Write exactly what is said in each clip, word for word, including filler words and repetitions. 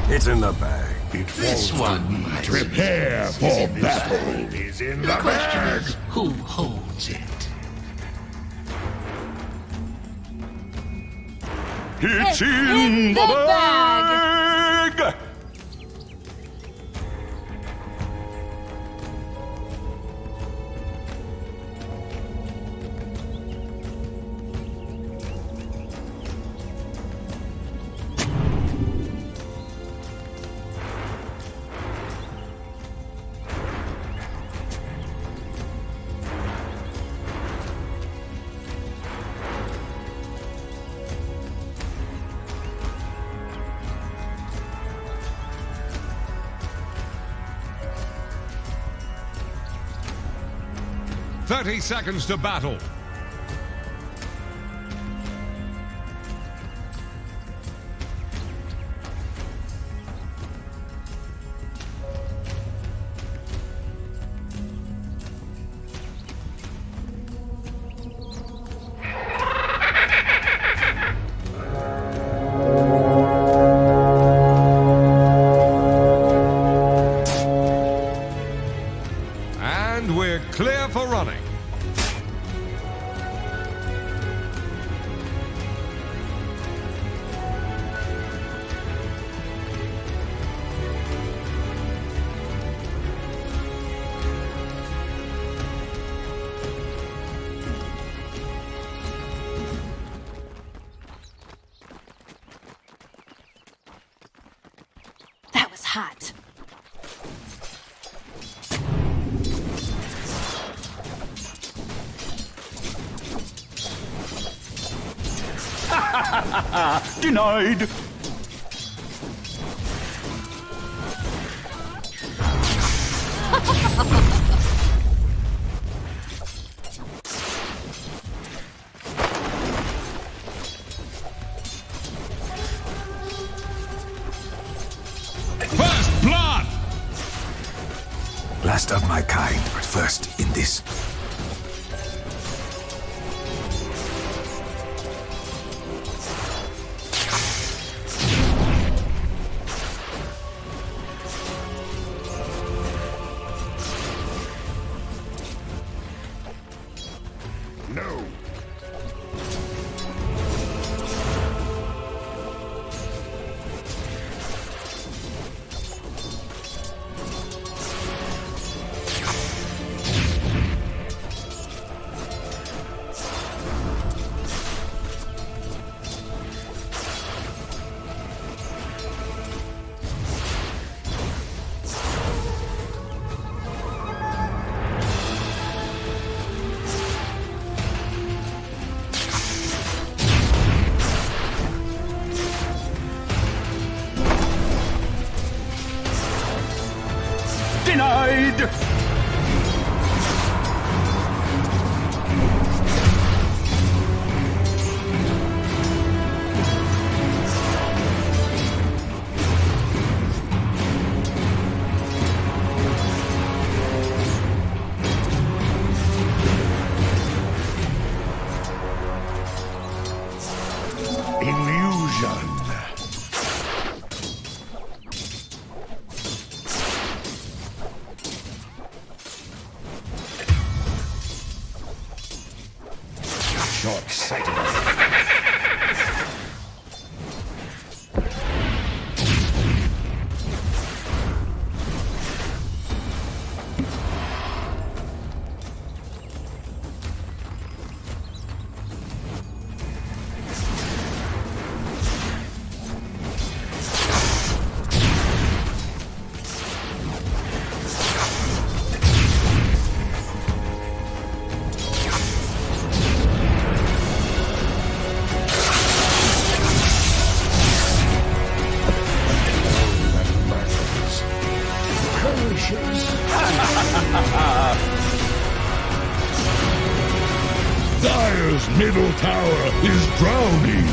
It's in the bag. It This falls one on me might to prepare is for in the battle. bag. Is in The the question bag. is, who holds it? It's, It's in the bag. Thirty seconds to battle. And we're clear for running. That was hot. Denied. First blood! Last of my kind, but first in this. No. Denied. Illusion. Short-sighted. Dire's middle tower is drowning.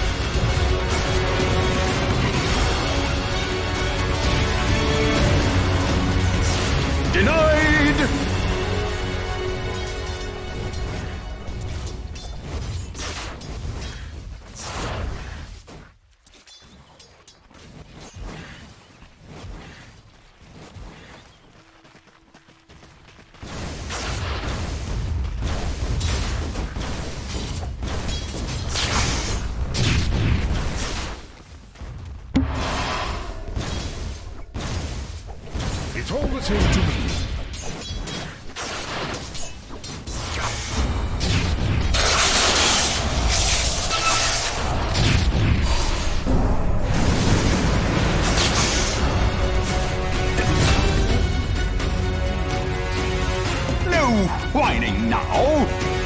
Denied. all the same to me. No whining now.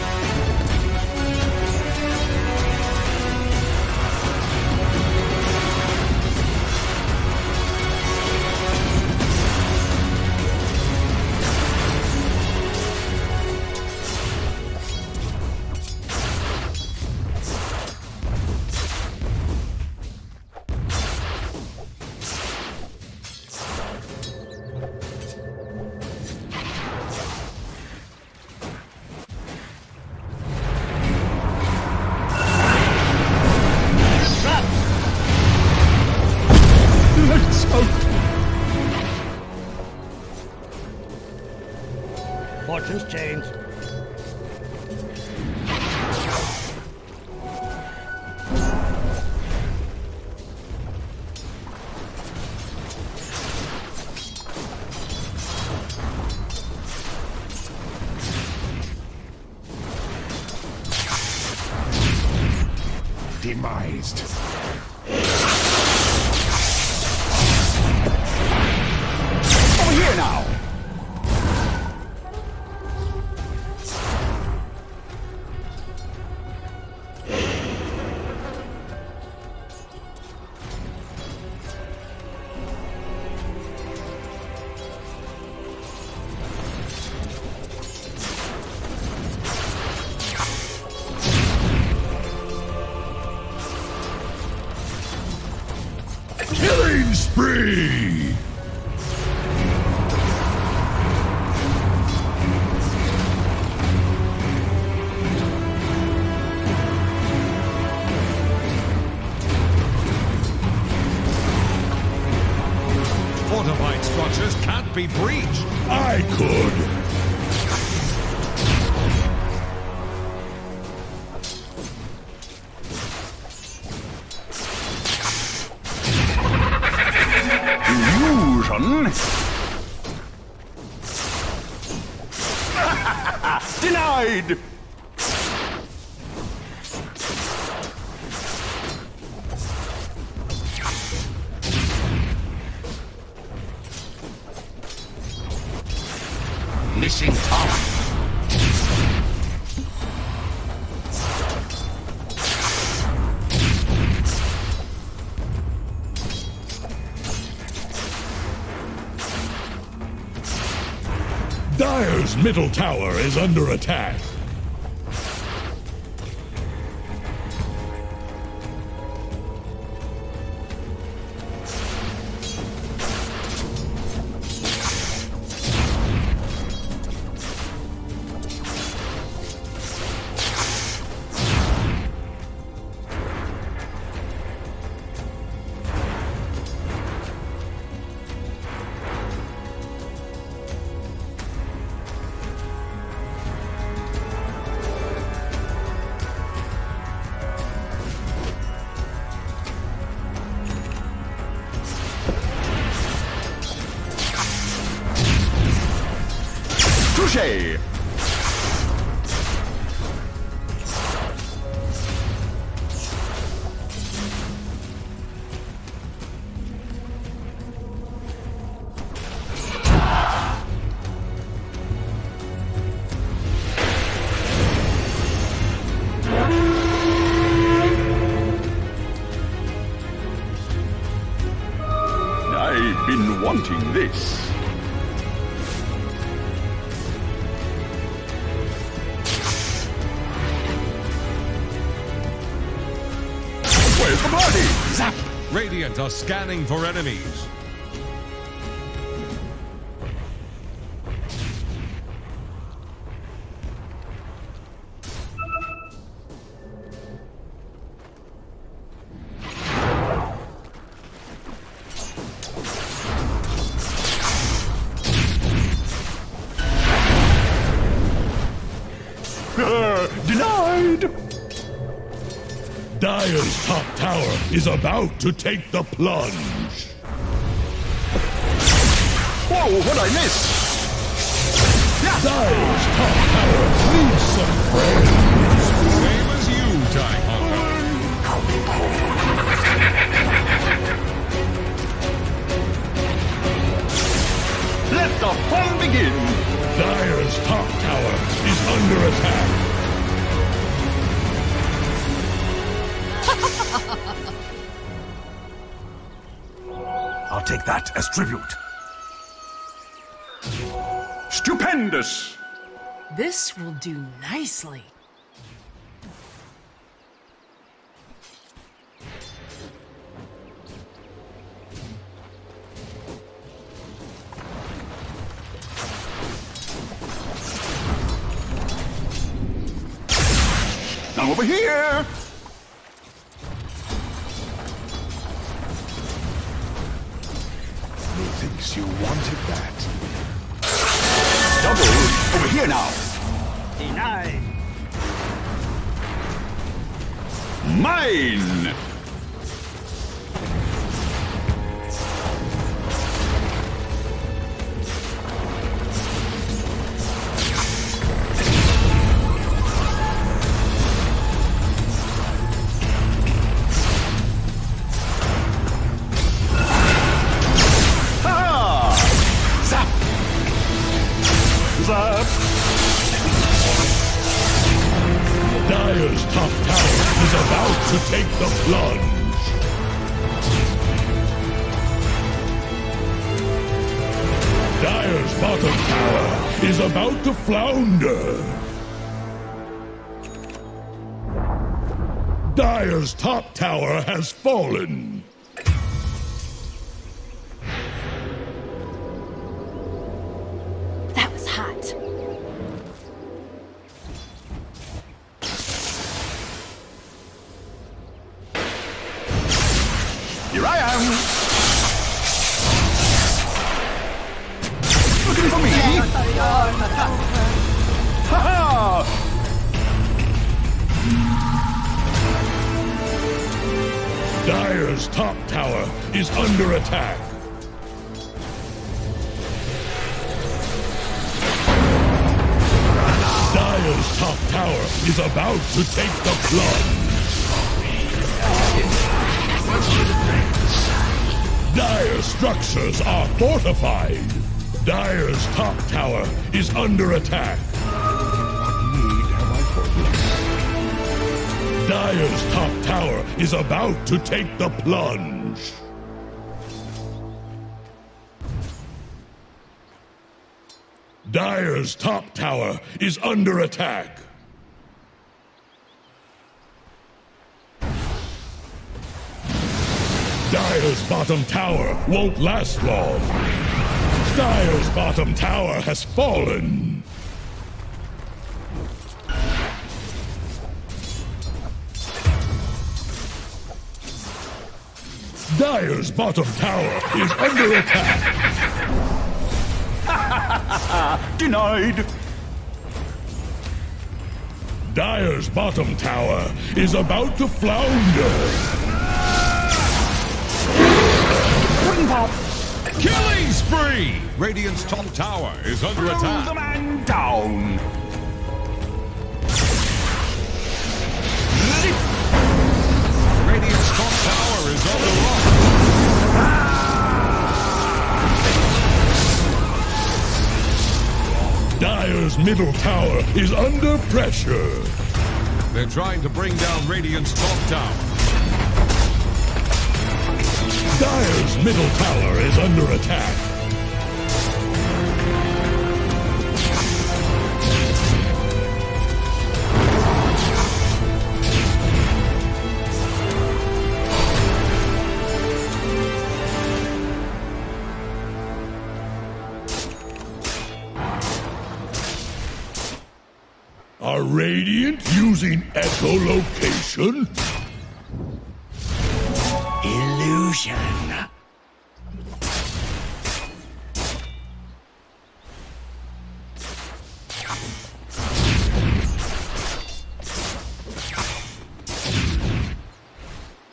Fortune's changed. Demised. Over here now. Killing spree! Fortified structures can't be breached. I could. Illusion. Denied. Missing tower. Dire's middle tower is under attack. Touché. I've been wanting this. Where's the body? Zap! Radiant are scanning for enemies. Uh, denied! Dire's top tower is about to take the plunge. Whoa, what'd I miss? Dire's top tower needs some friends. Same as you, Time Hunter. Let the fun begin! Dire's top tower is under attack. I'll take that as tribute. Stupendous! This will do nicely. Now over here! Methinks you wanted that. Double! Over here now! Denied. Mine! Ha! Zap! Zap! Dire's top tower is about to take the plunge. Dire's bottom tower is about to flounder. Dire's top tower has fallen. That was hot. Here I am! Looking for me? Ha ha! Dire's top tower is under attack. Dire's top tower is about to take the plunge. Dire's structures are fortified. Dire's top tower is under attack. Need have I forgotten? Dire's top tower is about to take the plunge. Dire's top tower is under attack. Dire's bottom tower won't last long. Dire's bottom tower has fallen. Dire's bottom tower is under attack. Denied! Dire's bottom tower is about to flounder. Killing spree! Radiant's top tower is under Throw the attack. man down! Radiant's top tower is on the run. Dire's middle tower is under pressure. They're trying to bring down Radiant's top tower. Dire's middle tower is under attack. Are Radiant using echolocation? Illusion.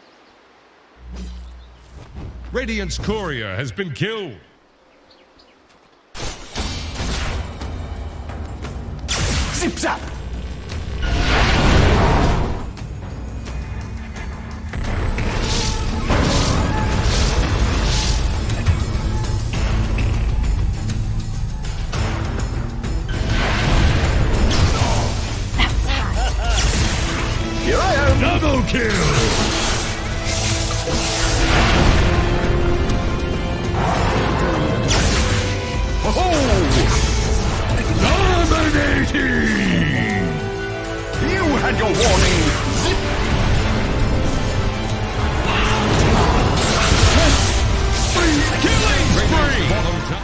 Radiant's courier has been killed. Zip zap! Here I am! Double kill! Dominating! You had your warning! Zip! Killing spree! Bottom tower.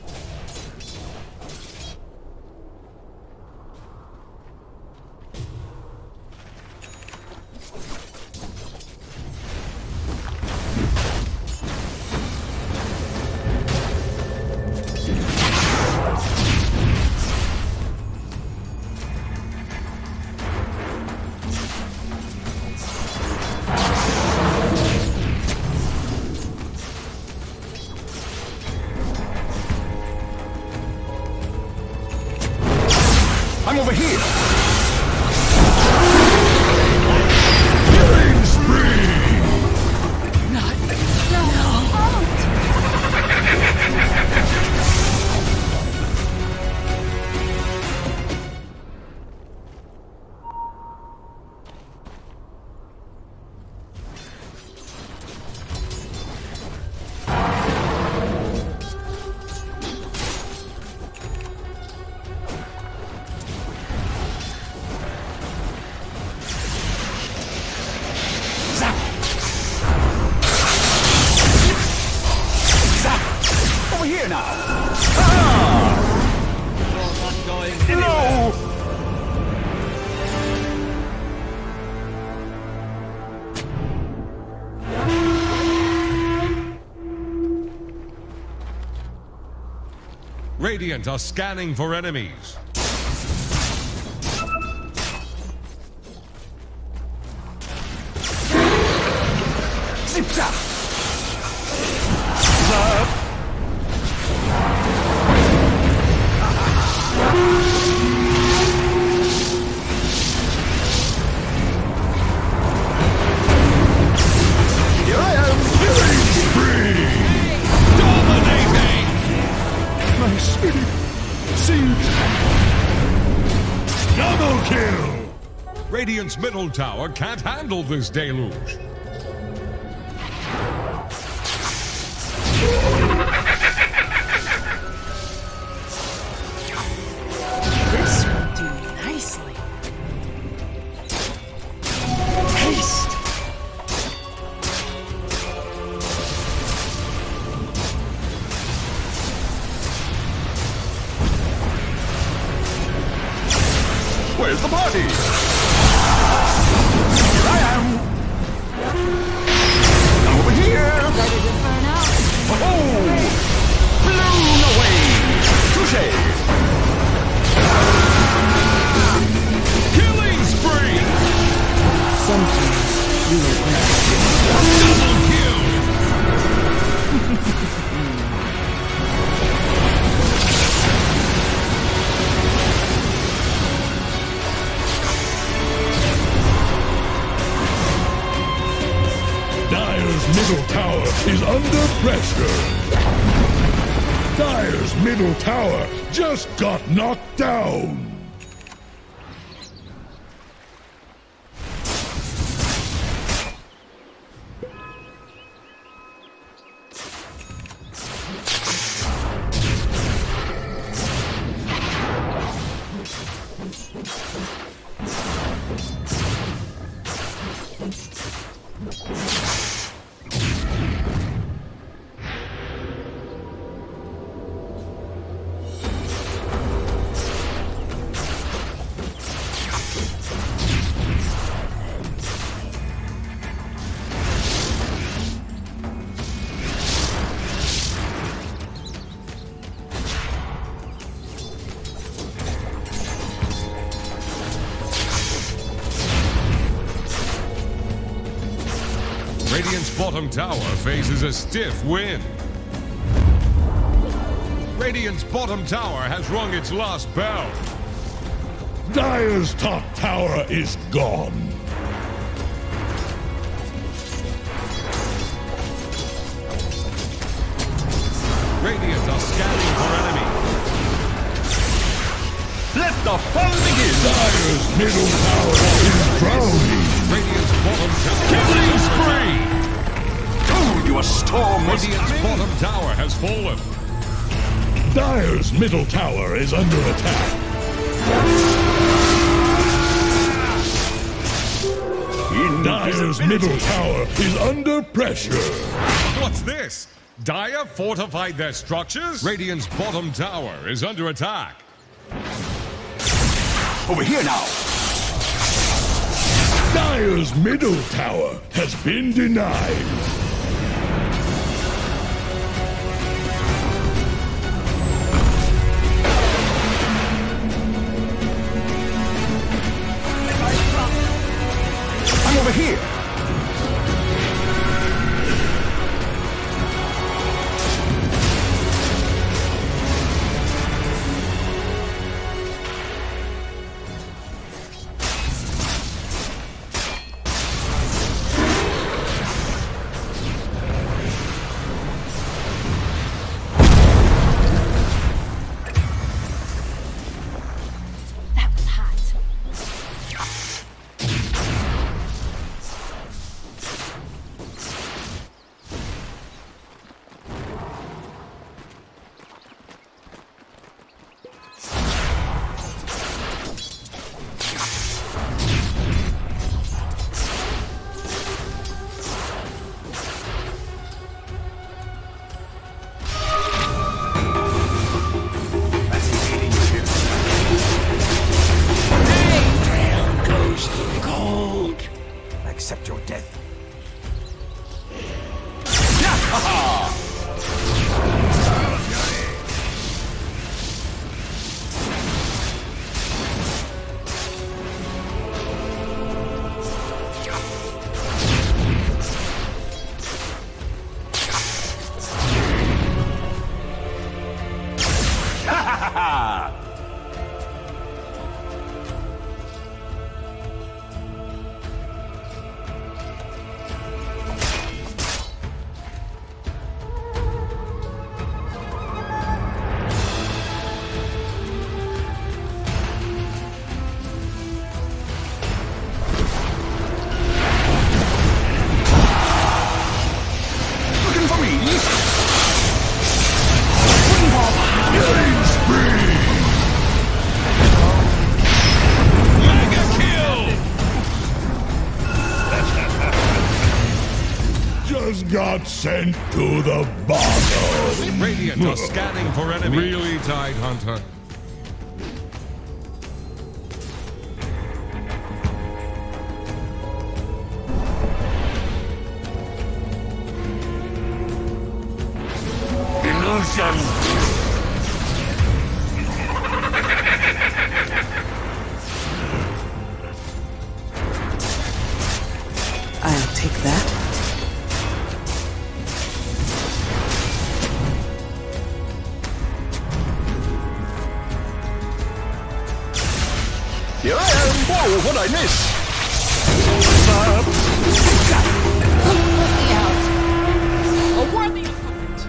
I'm over here! Killing spree! Not. No. Over here now! Ah! You're not going No! Radiant are scanning for enemies. Zip zap! Zap! Here I am! Killing spree! Dominating! My spirit sings! Double kill! Radiant's middle tower can't handle this deluge. This will do nicely. Haste. Where's the party? Here I am! I'm over here! Ready to burn out? Oh! Blown away! Touché! Killing spree! Sometimes you regret. Double kill! Dire's middle tower is under pressure. Dire's middle tower just got knocked down. Radiant's bottom tower faces a stiff wind. Radiant's bottom tower has rung its last bell. Dire's top tower is gone. Radiant are scanning for enemy. Let the fun begin! Dire's middle tower is drowning. Radiant's bottom tower. Killing spree! Told you a storm was Radiant's coming! bottom tower has fallen. Dire's middle tower is under attack. Dire's middle tower is under pressure. What's this? Dire fortified their structures? Radiant's bottom tower is under attack. Over here now! Dire's middle tower has been denied. I'm over here! That was hot. That's invading here. Goes the gold. Accept your death. Looking for me? Killing spree! Mega kill! Just got sent to the bottom. Radiant are scanning for enemy. Really, Tide Hunter? Illusion. I'll take that. Here I am! Whoa, what'd I miss? What's up? Look me out. A worthy opponent.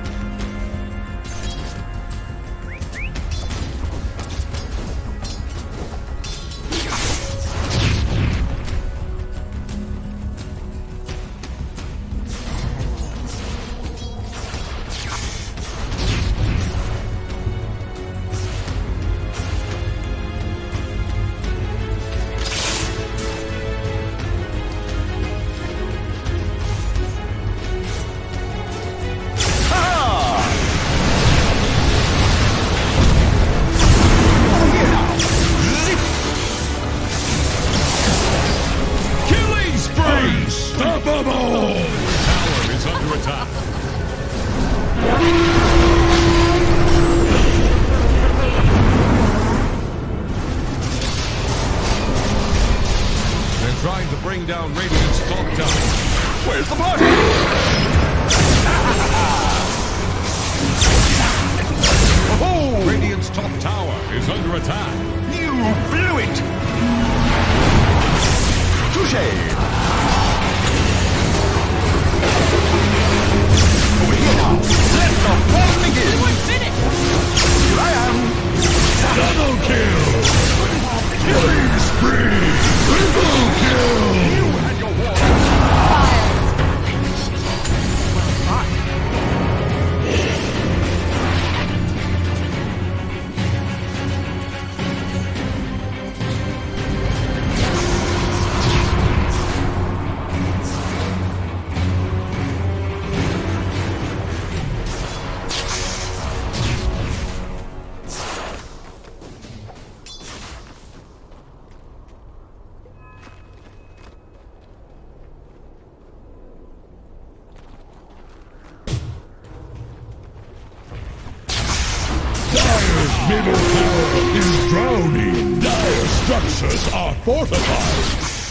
Dire's middle tower is drowning. Dire structures are fortified.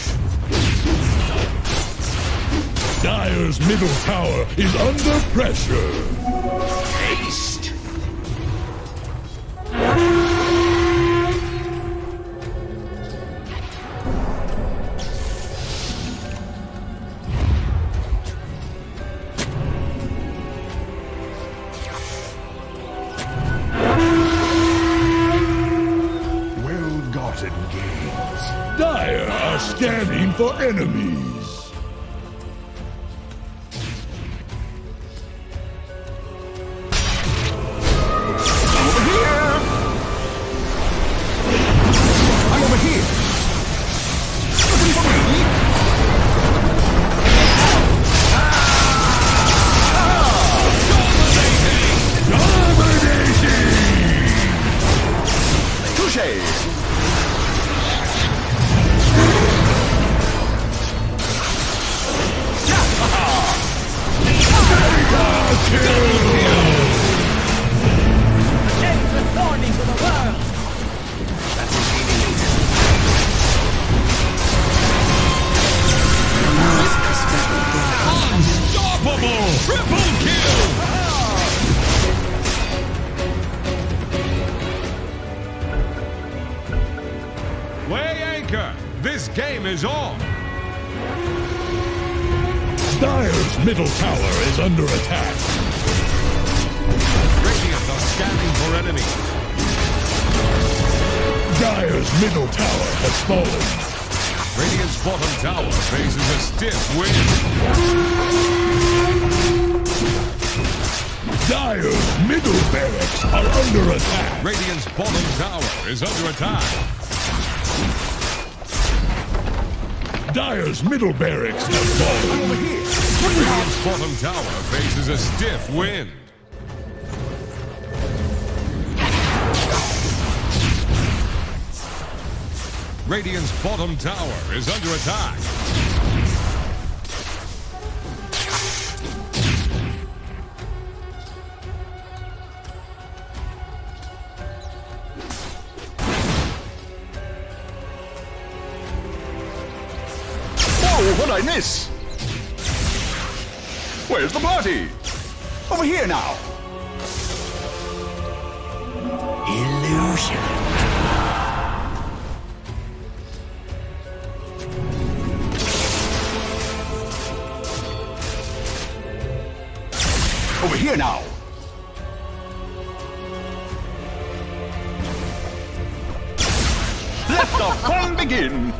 Dire's middle tower is under pressure. Haste. Well-gotten gains. Dire are scanning for enemies. This game is on! Dire's middle tower is under attack. Radiant are scanning for enemies. Dire's middle tower has fallen. Radiant's bottom tower faces a stiff wind. Dire's middle barracks are under attack. Radiant's bottom tower is under attack. Dire's middle barracks have fallen. Over here. Radiant's bottom tower faces a stiff wind. Radiant's bottom tower is under attack. What'd I miss? Where's the party? Over here now. Illusion. Over here now. Let the fun begin.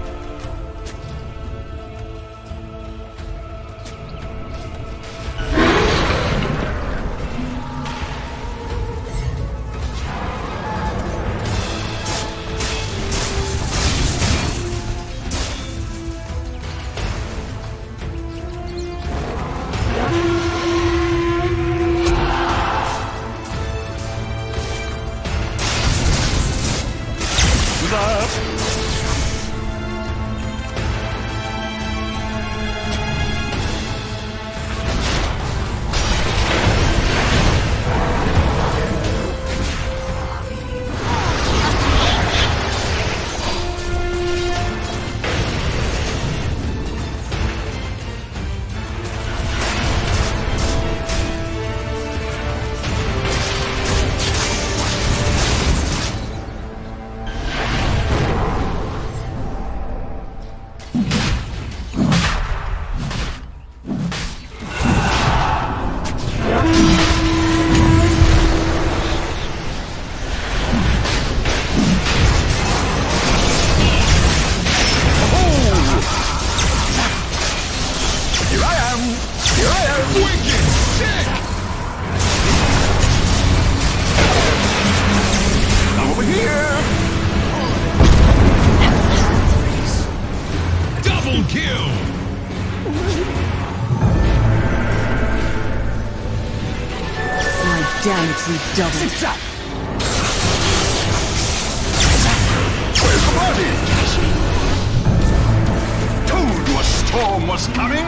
Damage redoubled. Zigzag. Where's the party? Told you a storm was coming.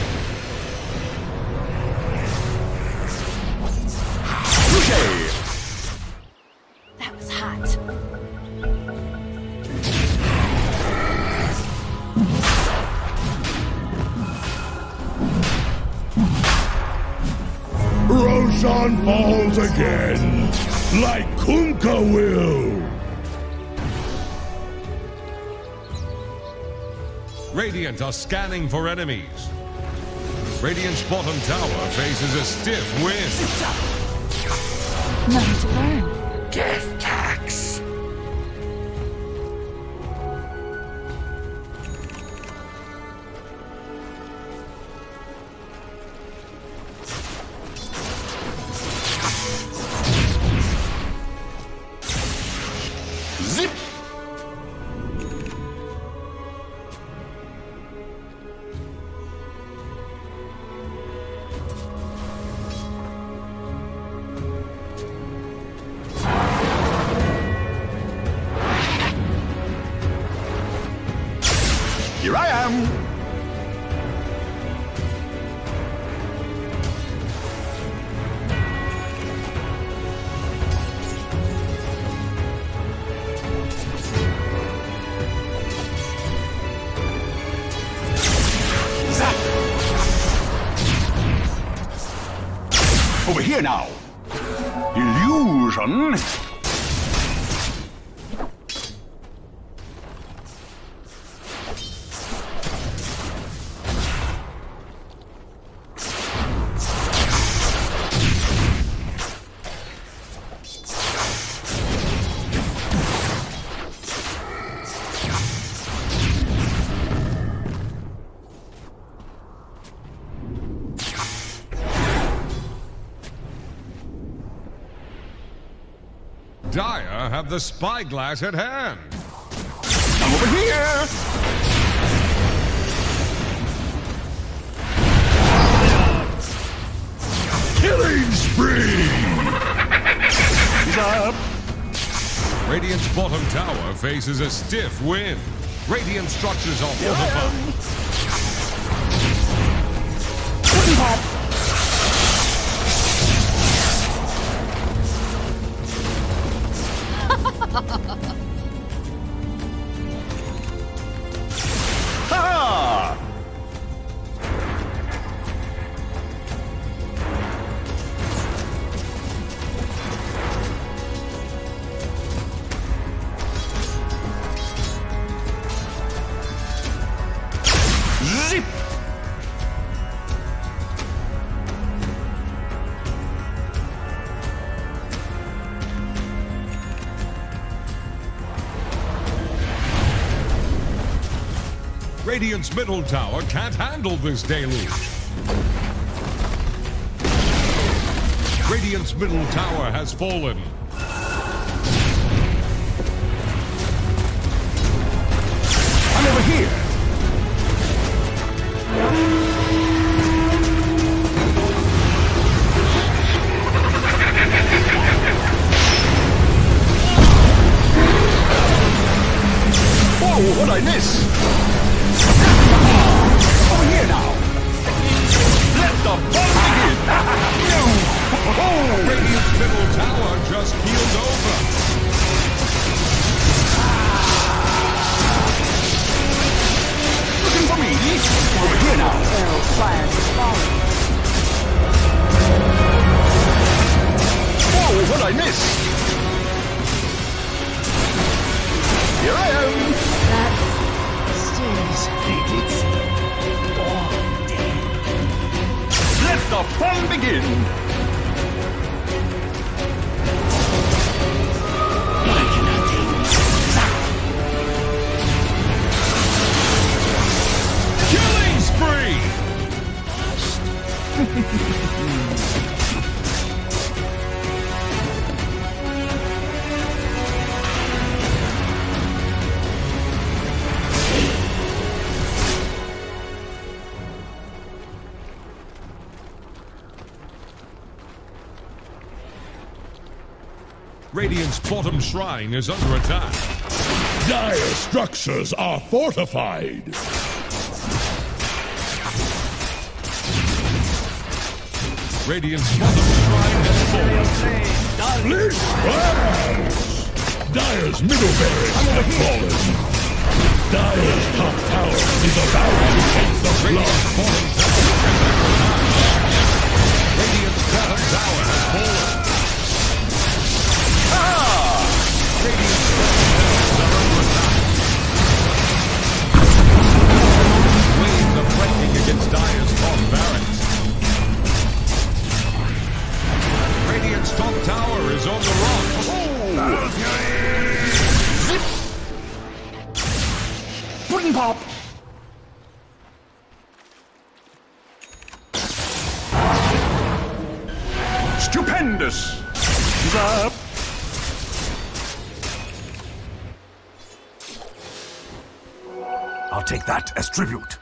Touché. Roshan falls again, like Kunkka will. Radiant are scanning for enemies. Radiant's bottom tower faces a stiff wind. Nothing to learn. Death tax. Zip. Here I am! Zap! Over here now! Illusion! Dire have the spyglass at hand. Come over here! Killing spree! He's up! Radiant's bottom tower faces a stiff wind. Radiant structures are fortified. Pudding pop! Ha! Zip! Radiant's middle tower can't handle this deluge. Radiant's middle tower has fallen. I'm over here! Whoa, what'd I miss? Over here now! Let the fun begin! Oh, Radiant's middle tower just healed over. looking for me? Over here now! Arrow fire is falling. Whoa, what'd I miss? Here I am! That stings. Let the fun begin! Killing spree! Radiant's bottom shrine is under attack. Dire structures are fortified. Radiant's bottom shrine has fallen. Split splash! Dire's middle barracks have fallen. Dire's top tower is about to take the Radiant's blood. bottom tower is under attack. Radiant's bottom tower Pudding pop! Stupendous! Zap! I'll take that as tribute.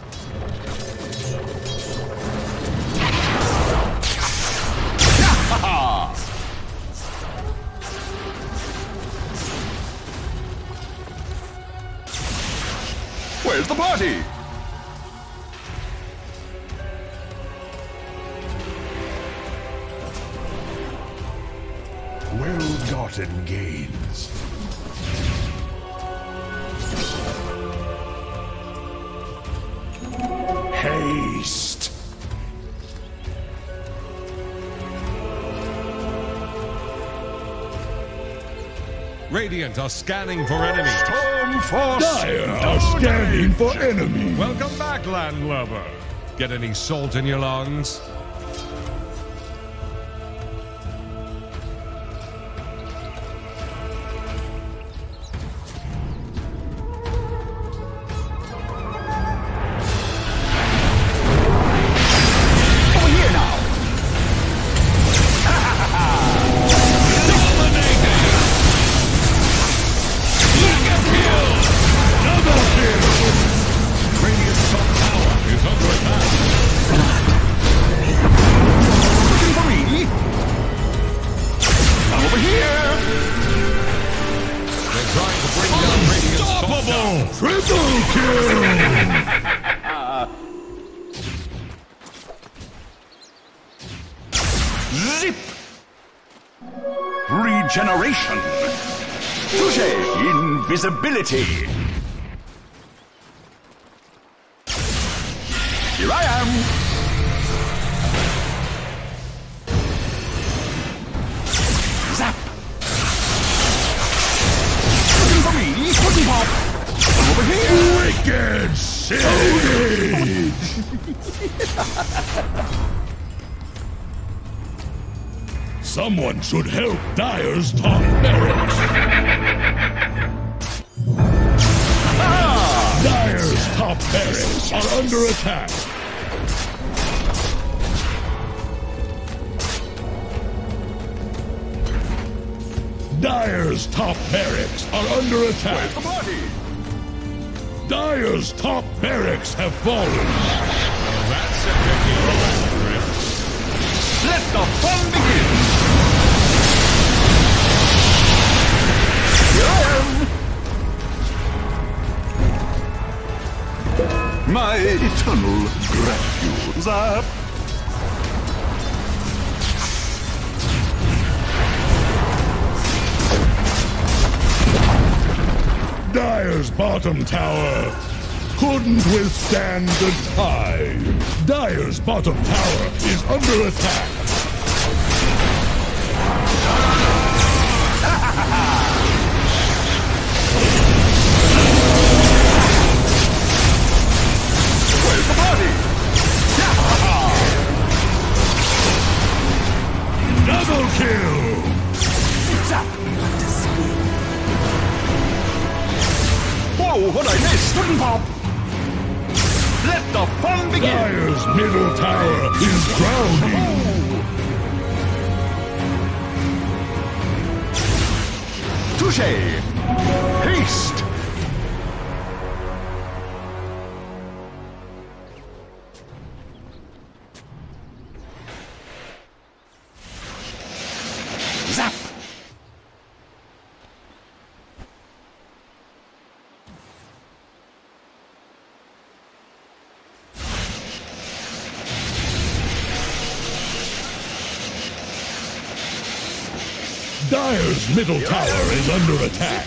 Where's the party? Well-gotten gains. Haste. Radiant are scanning for enemies. Storm force! Dire are scanning for enemies. Welcome back, landlubber. Get any salt in your lungs? Over here now! Radiant's top tower is under attack. Looking for me? Come over here! They're trying to bring down Radiant's top tower. Triple kill! Zip! Regeneration! Touche! Invisibility! Here I am! Zap! Looking for me? Pudding pop! Come over here! Wicked Sage! Someone should help Dire's top barracks. Dire's top barracks are under attack. Dire's top barracks are under attack. The party! Dire's top barracks have fallen. That's a ridiculous. Let the fun begin! Here I am! My eternal gratitude. Zap! Dire's bottom tower couldn't withstand the tide. Dire's bottom tower is under attack. Where's the party? Double kill! Zap! Whoa, what I missed? Pudding pop! Let the fun begin! Dire's middle tower is drowning. Touche! Haste! Zap! Dire's middle tower is under attack.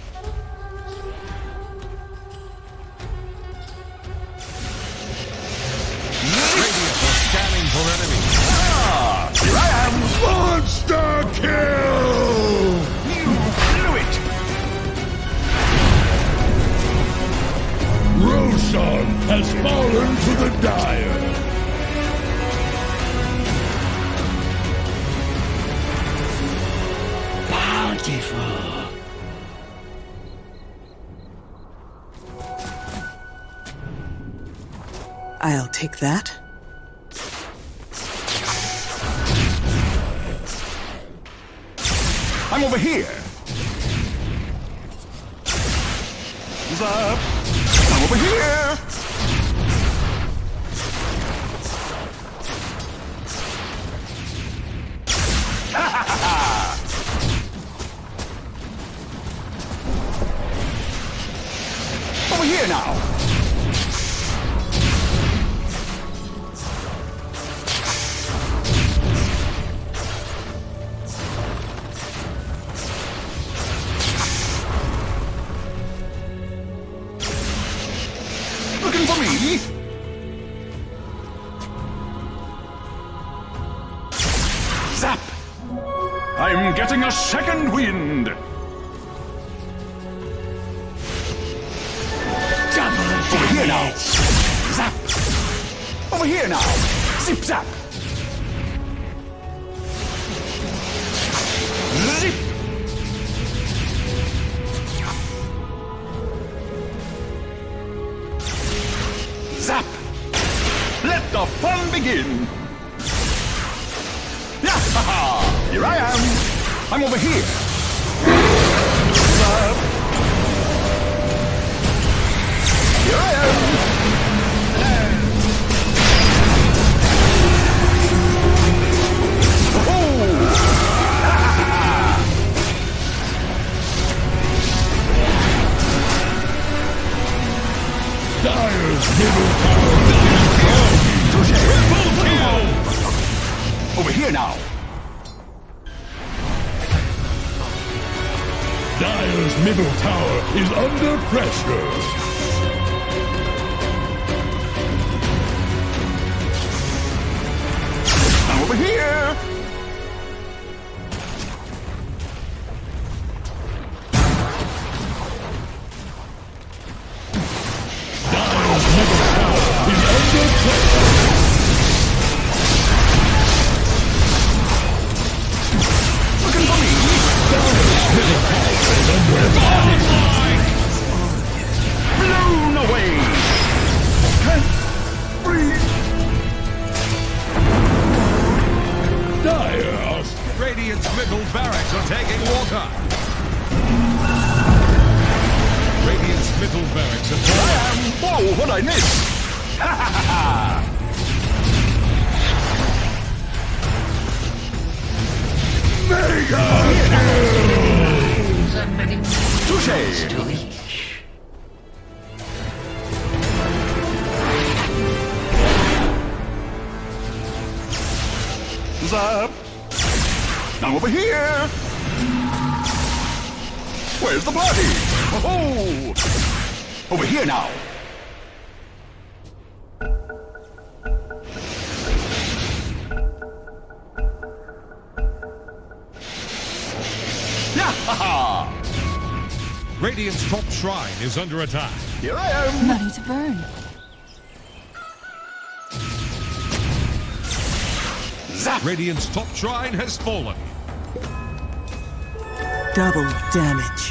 Radiant are scanning for enemies. Here I am! Monster kill! You blew it! Roshan has fallen to the Dire. Bountiful. I'll take that. I'm over here. Zap. I'm over here. Ha ha ha ha. Over here now. Looking for me? Zap! I'm getting a second wind. Over here now. Zap. Over here now. Zip zap. Zip. Zap. Let the fun begin. Yeah, here I am. I'm over here. Zap. Here I am! Dire's middle tower is Triple kill! Over here now! Dire's middle tower is under pressure! Over here! Dire's middle tower is under pressure! Looking for me! Dire's middle tower is under attack! Blown away! Can't breathe! Dire! Radiant's middle barracks are taking water. Radiant's middle barracks are falling. Whoa, what'd I miss? Ha ha ha ha! Mega Touché! Zap! Now over here! Where's the party? Oh! Over here now! Yeah! Radiant's top shrine is under attack. Here I am! Money to burn. Zap! Radiant's top shrine has fallen. Double damage.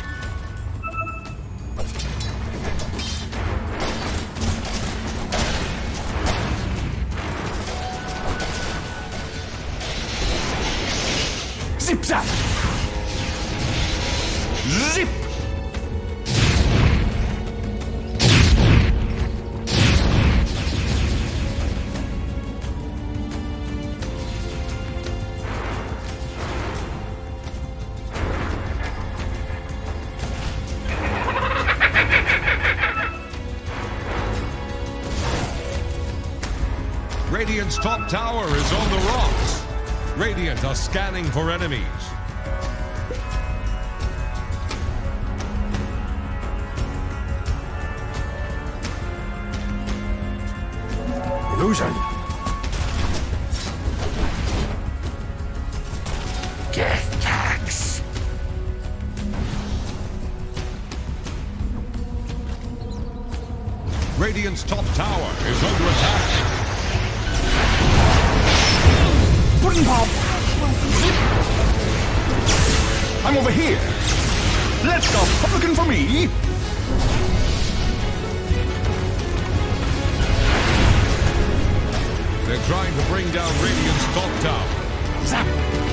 Zip zap! Zip! Radiant's top tower is on the rocks. Radiant are scanning for enemies. Illusion. Death tax. Radiant's top tower is under attack. Pudding pop. I'm over here. Let's go looking for me. They're trying to bring down Radiant's top tower. Zap!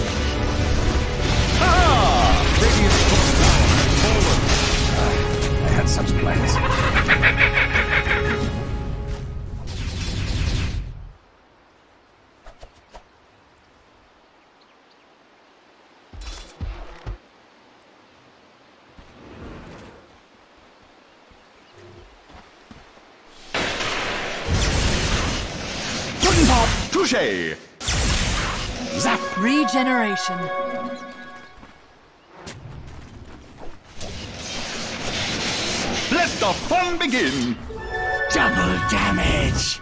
Ah! Radiant's top tower has fallen. I had such plans. Pudding pop, touche! Zap! Regeneration. Let the fun begin! Double damage!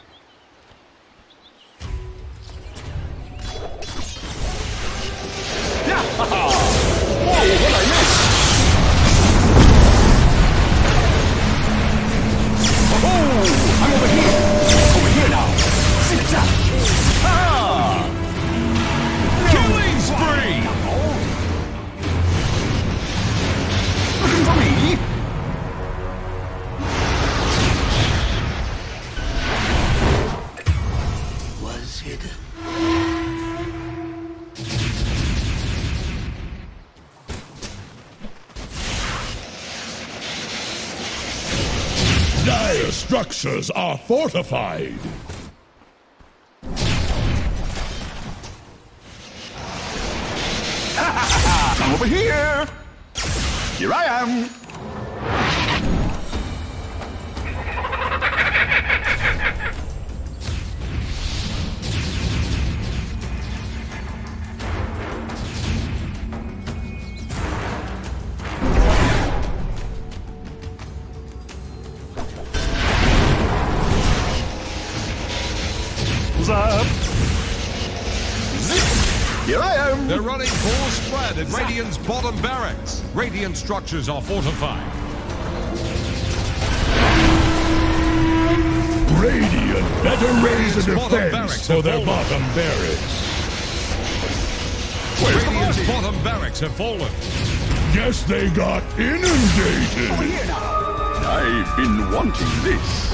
Whoa, what I missed! Oh, I'm over here! Over here now! Sit up! Ah! Killing spree! Looking for me? Was hidden. Dire structures are fortified. Come over here! Here I am! Zap! Zip! Here I am! They're running full spread at Radiant's bottom barracks. Radiant structures are fortified. Radiant better raise a Radiant's bottom defense barracks for have their fallen. bottom barracks. Radiant's bottom barracks have fallen. Guess they got inundated. Over here now! I've been wanting this.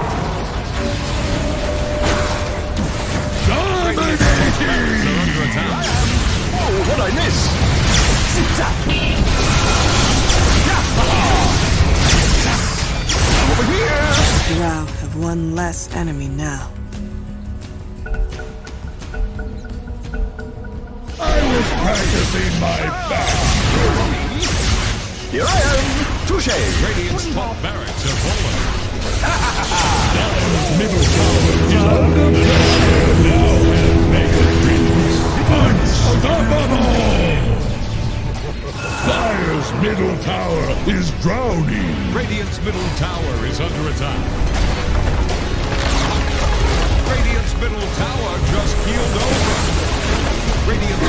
They're Dominating! under attack. Oh, what I miss! Zip-zap! Over here! Drow have one less enemy now. I was practicing my best. Here I am! Touche! Radiant's top barracks have fallen. Middle tower is under pressure. Now will make a difference. Unstoppable! Dire's middle tower is drowning. Radiant's middle tower is under attack. Radiant's middle tower just keeled over. Radiant's